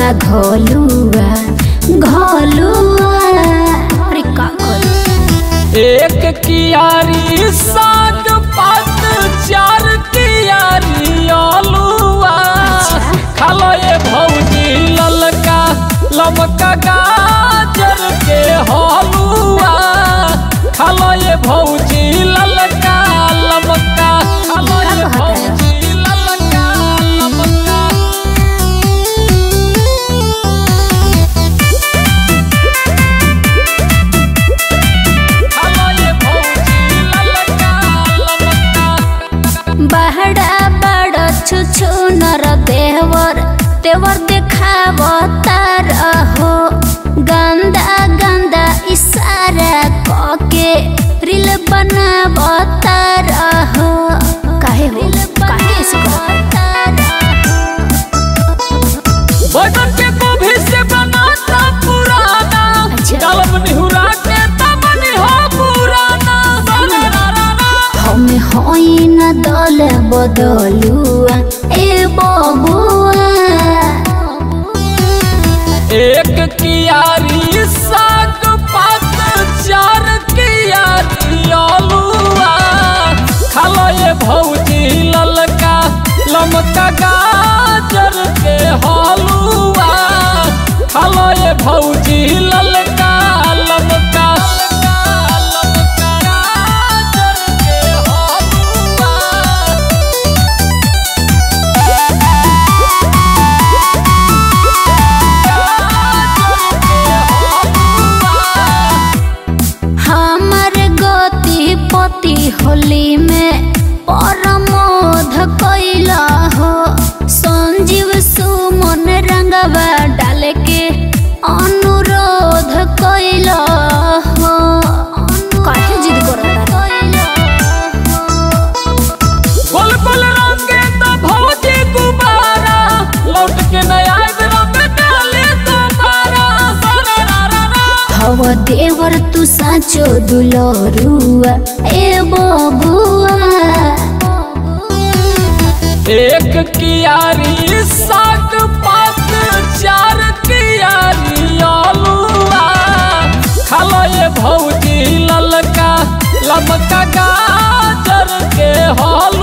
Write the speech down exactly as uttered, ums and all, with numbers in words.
बा घोलुआ घोलुआ अरे का एक कियारी साग पात चार कियारी आलूआ खालो ये भौजी ललका लमका गाजर के हलुआ खालो ये भौजी ललका लमका खालो ये भौजी ललका लमका खालो ये भौजी ललका लमका बहड़ा बड़ छुछु नर देवर तेवर देखावता रहो गंदा गंदा इशारा कके रील बनावता रहो काहे हो काहे ऐसे करता बटन के गोभी से बनाता पुराना डालब निहुरा के तबनी हो पुराना हमें होई न दल बदलुआ ए बबुआ एक कियारी साग पात चार कियारी आलूआ खालो ये भौजी ललका लमका गाजर के हलुआ खालो ये भौजी ललका लमका लमका गाजर के हलुआ पति होली में परमोध कैला हो संजीव सुमन रंगवा डाल के अनुरोध कैला हो काहे जिद करता गोल गोल रंगे तो भौजी गुब्बारा लौट के नया रंग डाले दोबारा हवा देवर तू साचो दुलरुआ ए बबुआ एक कियारी साग पात चार कियारी आलूआ खालो ये भौजी ललका लमका गाजर के हल